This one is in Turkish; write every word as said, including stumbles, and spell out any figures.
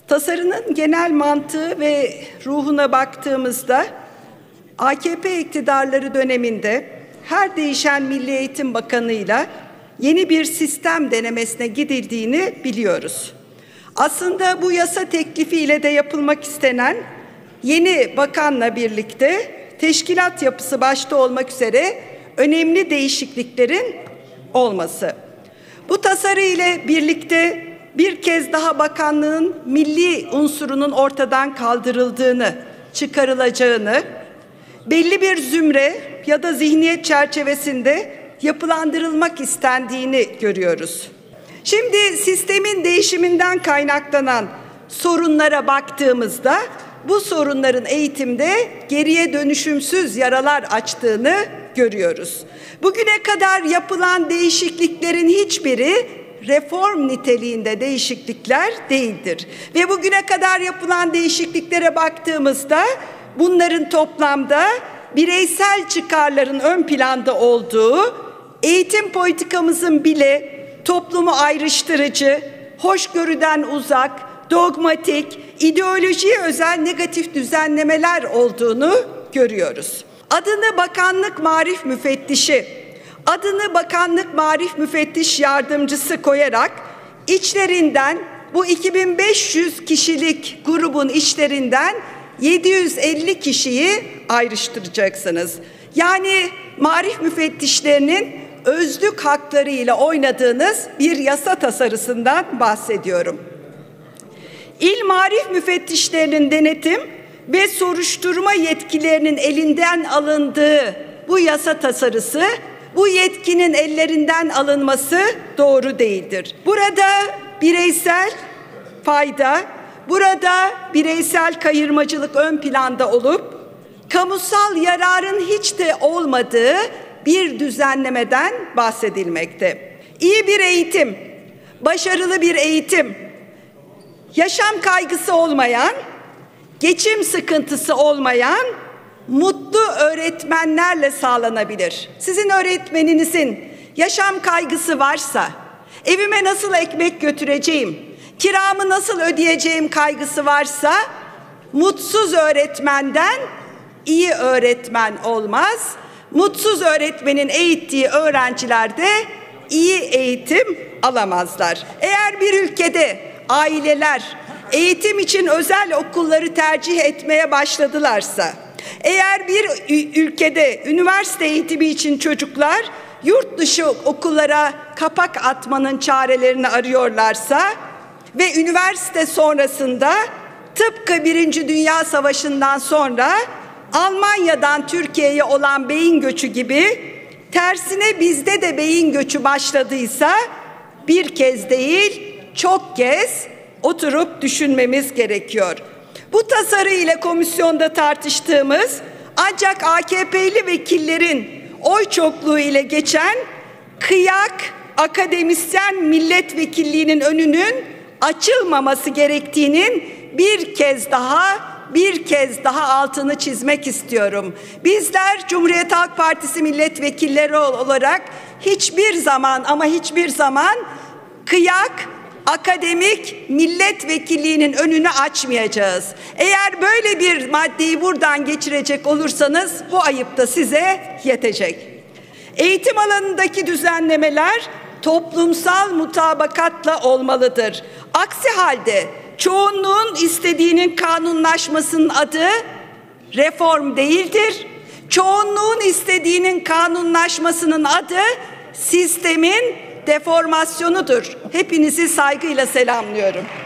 Tasarının genel mantığı ve ruhuna baktığımızda A K P iktidarları döneminde her değişen Milli Eğitim Bakanı'yla yeni bir sistem denemesine gidildiğini biliyoruz. Aslında bu yasa teklifiyle de yapılmak istenen yeni bakanla birlikte teşkilat yapısı başta olmak üzere önemli değişikliklerin olması. Bu tasarı ile birlikte bir kez daha bakanlığın milli unsurunun ortadan kaldırıldığını, çıkarılacağını, belli bir zümre ya da zihniyet çerçevesinde yapılandırılmak istendiğini görüyoruz. Şimdi sistemin değişiminden kaynaklanan sorunlara baktığımızda bu sorunların eğitimde geriye dönüşümsüz yaralar açtığını görüyoruz. Bugüne kadar yapılan değişikliklerin hiçbiri reform niteliğinde değişiklikler değildir. Ve bugüne kadar yapılan değişikliklere baktığımızda bunların toplamda bireysel çıkarların ön planda olduğu, eğitim politikamızın bile toplumu ayrıştırıcı, hoşgörüden uzak, dogmatik, ideolojiye özel negatif düzenlemeler olduğunu görüyoruz. Adını Bakanlık Marif Müfettişi, adını Bakanlık Marif Müfettiş Yardımcısı koyarak içlerinden bu iki bin beş yüz kişilik grubun içlerinden yedi yüz elli kişiyi ayrıştıracaksınız. Yani marif müfettişlerinin özlük haklarıyla oynadığınız bir yasa tasarısından bahsediyorum. İl marif müfettişlerinin denetim ve soruşturma yetkilerinin elinden alındığı bu yasa tasarısı, bu yetkinin ellerinden alınması doğru değildir. Burada bireysel fayda, burada bireysel kayırmacılık ön planda olup, kamusal yararın hiç de olmadığı bir düzenlemeden bahsedilmekte. İyi bir eğitim, başarılı bir eğitim, yaşam kaygısı olmayan, geçim sıkıntısı olmayan, mutlu öğretmenlerle sağlanabilir. Sizin öğretmeninizin yaşam kaygısı varsa, evime nasıl ekmek götüreceğim, kiramı nasıl ödeyeceğim kaygısı varsa, mutsuz öğretmenden iyi öğretmen olmaz. Mutsuz öğretmenin eğittiği öğrenciler de iyi eğitim alamazlar. Eğer bir ülkede aileler eğitim için özel okulları tercih etmeye başladılarsa, eğer bir ülkede üniversite eğitimi için çocuklar yurt dışı okullara kapak atmanın çarelerini arıyorlarsa ve üniversite sonrasında tıpkı Birinci Dünya Savaşı'ndan sonra Almanya'dan Türkiye'ye olan beyin göçü gibi tersine bizde de beyin göçü başladıysa bir kez değil çok kez oturup düşünmemiz gerekiyor. Bu tasarı ile komisyonda tartıştığımız ancak A K P'li vekillerin oy çokluğu ile geçen kıyak akademisyen milletvekilliğinin önünün açılmaması gerektiğinin bir kez daha bir kez daha altını çizmek istiyorum. Bizler Cumhuriyet Halk Partisi milletvekilleri olarak hiçbir zaman ama hiçbir zaman kıyak akademik milletvekilliğinin önünü açmayacağız. Eğer böyle bir maddeyi buradan geçirecek olursanız bu ayıp da size yetecek. Eğitim alanındaki düzenlemeler toplumsal mutabakatla olmalıdır. Aksi halde çoğunluğun istediğinin kanunlaşmasının adı reform değildir. Çoğunluğun istediğinin kanunlaşmasının adı sistemin deformasyonudur. Hepinizi saygıyla selamlıyorum.